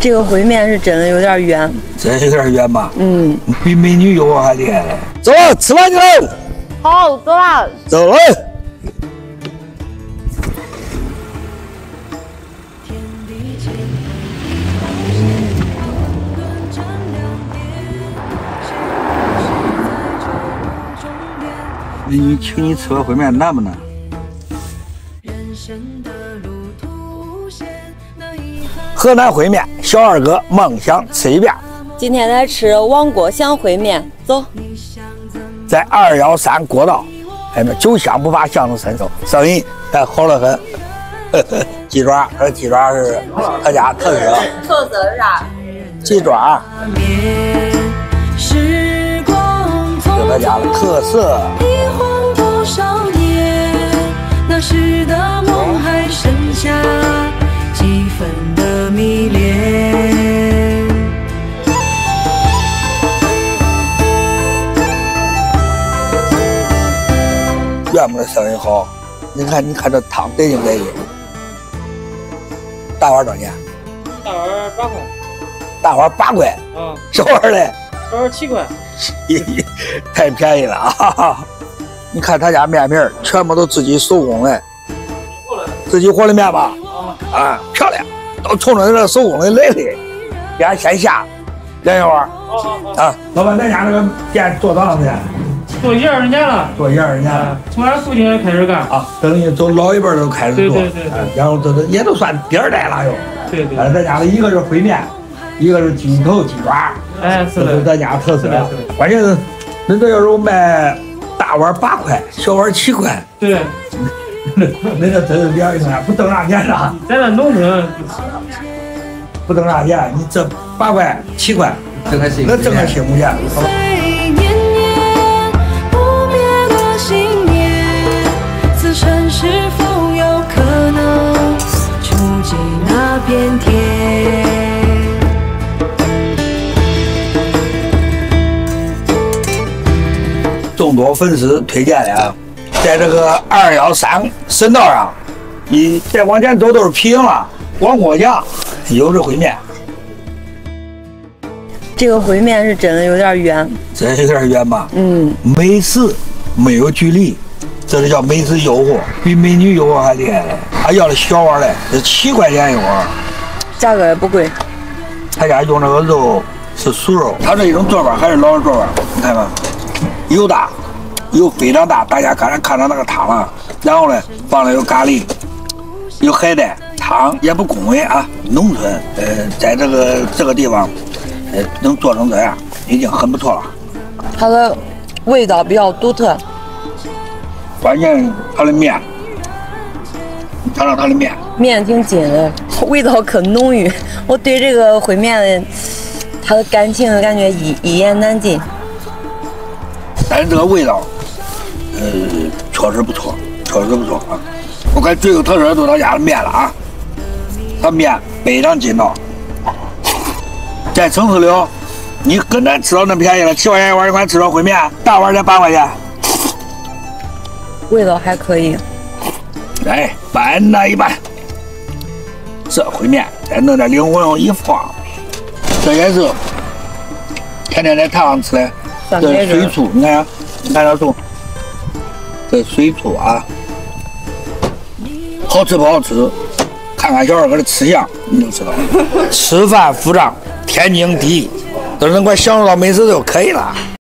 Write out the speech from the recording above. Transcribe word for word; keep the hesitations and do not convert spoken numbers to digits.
这个烩面是真的有点圆， 真有点圆吧？ 嗯， 比美女诱惑还厉害嘞。走了，吃饭去喽。 好，走了， 走了。美女，请你吃碗烩面难不难？河南烩面，小二哥梦想吃一遍。 今天来吃王国祥烩面，走。 在二幺三国道，哎，那酒香不怕巷子深手，生意哎好得很。呵呵，鸡爪，这鸡爪是他家特色。 特色是啥？ 鸡爪，是他家的特色。 那时的梦还剩下几分的迷恋。 院子的生意好，你看，你看这汤得劲得劲。大碗多少钱？ 大碗八块。 大碗八块。 啊。 小碗嘞？ 小碗七块。 太便宜了啊！你看他家面皮儿全部都自己手工的，自己和的面吧？啊，啊，漂亮，都冲着这手工的来的，给俺先下两小碗。啊，老板，咱家这个店做多长时间？ 做一二十年了。做一二十年了， 从俺父亲开始干。 啊，等于走老一辈都开始做。 对对对对。 然后这都也都算第二代了又。 对对。 咱家的一个是烩面，一个是鸡头鸡爪。 哎，是的。 这是咱家特色。关键是，恁这要是卖。大碗八块，小碗七块。 对， 那那这真是两一样，不挣啥钱了。 咱这农村不挣啥钱，你这八块七块， 挣个辛苦， 那挣个辛苦钱。 此生是否有可能触及那片天？ 众多粉丝推荐的啊，在这个二幺三省道上，你再往前走都是皮营了，王国祥有这烩面。 这个烩面是真的有点圆， 真有点圆吧？ 嗯， 美食没有距离，这就叫美食诱惑，比美女诱惑还厉害嘞。他要的小碗嘞，这七块钱一碗， 价格也不贵。 他家用这个肉是熟肉，他这一种做法还是老的做法，你看看。油大，油非常大，大家刚才看到那个汤了，然后呢，放了有咖喱，有海带，汤也不恭维啊，农村，呃，在这个这个地方，呃，能做成这样，已经很不错了。 它的味道比较独特， 关键它的面，你尝尝它的面， 面挺筋的，味道可浓郁。我对这个烩面的它的感情感觉一一言难尽。 但是这个味道，呃，确实不错，确实不错啊！我看最有特色的就是他家的面了啊，他面非常筋道，在城市里，你很难吃到那便宜了，七块钱一碗，你看吃到烩面，大碗才八块钱， 味道还可以。 来拌那一拌，这烩面再弄点灵魂一放，这也是天天在堂上吃的。这水醋，你看，你看这醋，这水醋啊，好吃不好吃？看看小二哥的吃相，你就知道了。吃饭付账，天经地义，都能快享受到美食就可以了。